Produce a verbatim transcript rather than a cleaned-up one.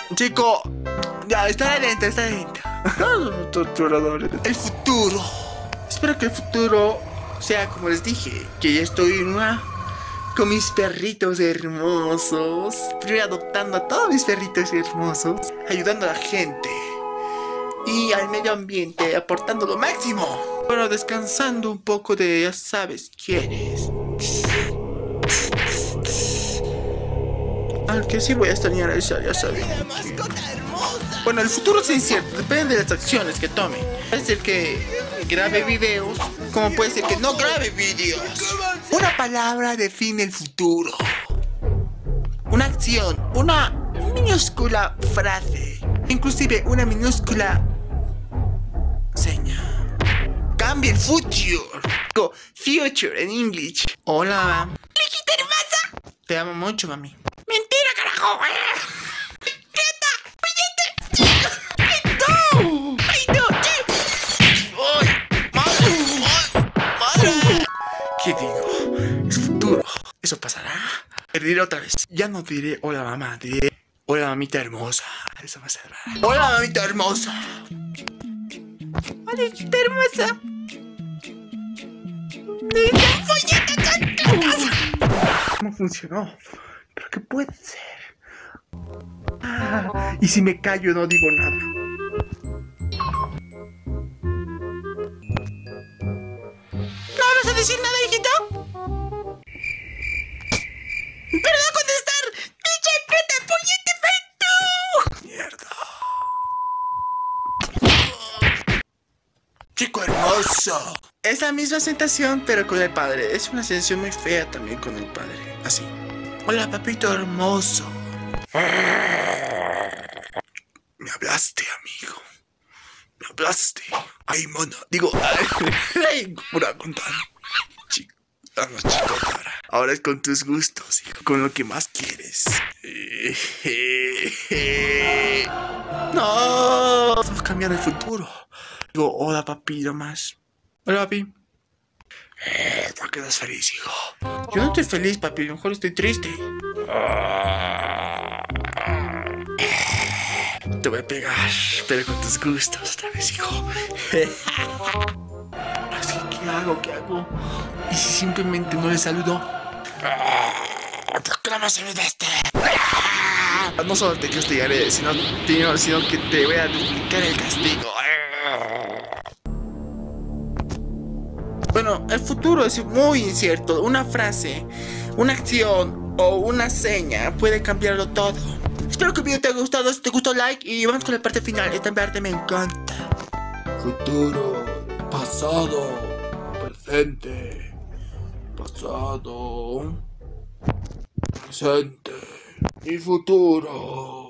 Chico, ya, está lenta, está lenta. Torturadores. El futuro. Espero que el futuro sea como les dije, que ya estoy en una... con mis perritos hermosos. Primero adoptando a todos mis perritos hermosos. Ayudando a la gente. Y al medio ambiente, aportando lo máximo. Bueno, descansando un poco de ya sabes quién es. Aunque sí voy a extrañar a esa, ya saben. Bueno, el futuro es incierto, depende de las acciones que tome. Puede ser que grabe videos, como puede ser que no grabe videos. Una palabra define el futuro. Una acción, una minúscula frase, inclusive una minúscula seña. Cambia el futuro. Future en inglés. Hola. ¡Hijita hermosa! Te amo mucho, mami. ¡Mentira, carajo! ¡Quieta! ¡Oye! ¡Ay, no! ¡Ay, no! ¡Ay! ¡Madre! ¡Madre! ¿Qué digo? Es futuro. Eso pasará. Diré otra vez. Ya no diré hola mamá, diré hola mamita hermosa. Eso me salvará. Hola mamita hermosa. ¡Hola, hijita hermosa! ¿Cómo funcionó? ¿Pero qué puede ser? Ah, y si me callo no digo nada. ¿No vas a decir nada, hijito? ¡Pero no contestar! ¡Pinche puta puñete, tú! Mierda. Chico hermoso. Es la misma sensación, pero con el padre. Es una sensación muy fea también con el padre. Así. Hola, papito hermoso. Me hablaste, amigo. Me hablaste. Ay, mono. Digo, ay, pura contando. Chico. Vamos, chico, ahora. Ahora es con tus gustos, hijo. Con lo que más quieres. No. Vamos a cambiar el futuro. Digo, hola, papi, nomás. Hola, papi. Eh, ¿por qué estás feliz, hijo? Yo no estoy feliz, papi. A lo mejor estoy triste. Te voy a pegar, pero con tus gustos otra vez, hijo. Así que, ¿qué hago? ¿Qué hago? ¿Y si simplemente no le saludo? ¿Por qué no me saludaste? No solo te castigaré, sino, sino que te voy a duplicar el castigo. Bueno, el futuro es muy incierto. Una frase, una acción o una seña puede cambiarlo todo. Espero que el video te haya gustado. Si te gustó, like y vamos con la parte final. Esta parte me encanta. Futuro, pasado, presente, pasado, presente y futuro.